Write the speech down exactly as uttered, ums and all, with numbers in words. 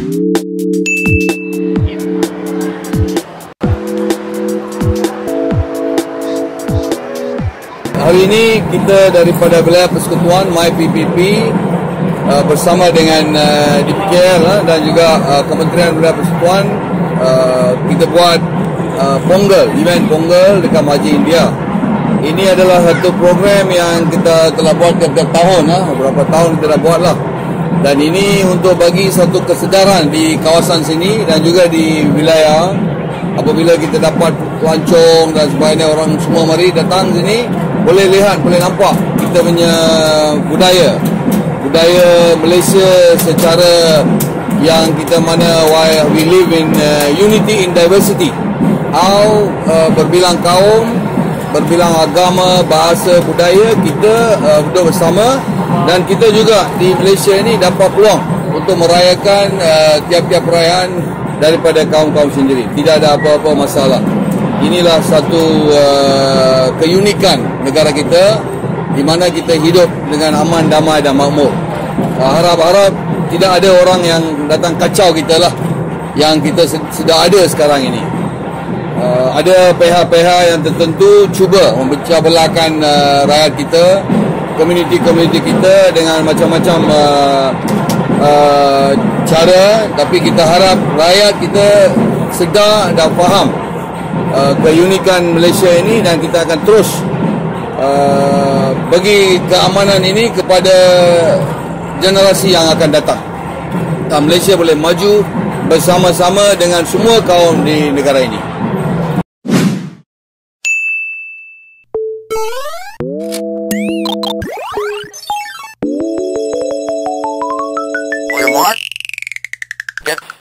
Hari ini kita daripada Wilayah Persekutuan My P P P uh, bersama dengan uh, D P K L uh, dan juga uh, Kementerian Wilayah Persekutuan uh, kita buat uh, Pongal, event Pongal dekat Masjid India. Ini adalah satu program yang kita telah buat tiap-tiap tahun, uh, beberapa tahun kita dah buat lah. Dan ini untuk bagi satu kesedaran di kawasan sini dan juga di wilayah. Apabila kita dapat pelancong dan sebagainya, orang semua mari datang sini, boleh lihat, boleh nampak kita punya budaya budaya Malaysia secara yang kita mana why we live in uh, unity in diversity. How uh, berbilang kaum, berbilang agama, bahasa, budaya kita uh, duduk bersama, dan kita juga di Malaysia ini dapat peluang untuk merayakan uh, tiap-tiap perayaan daripada kaum-kaum sendiri. Tidak ada apa-apa masalah. Inilah satu uh, keunikan negara kita di mana kita hidup dengan aman, damai dan makmur. Uh, harap-harap tidak ada orang yang datang kacau kita lah yang kita sudah ada sekarang ini. Uh, ada pihak-pihak yang tertentu cuba memecah belahkan uh, rakyat kita, komuniti-komuniti kita dengan macam-macam uh, uh, cara, tapi kita harap rakyat kita sedar dan faham Uh, keunikan Malaysia ini, dan kita akan terus uh, bagi keamanan ini kepada generasi yang akan datang. Dan Malaysia boleh maju bersama-sama dengan semua kaum di negara ini. What? Get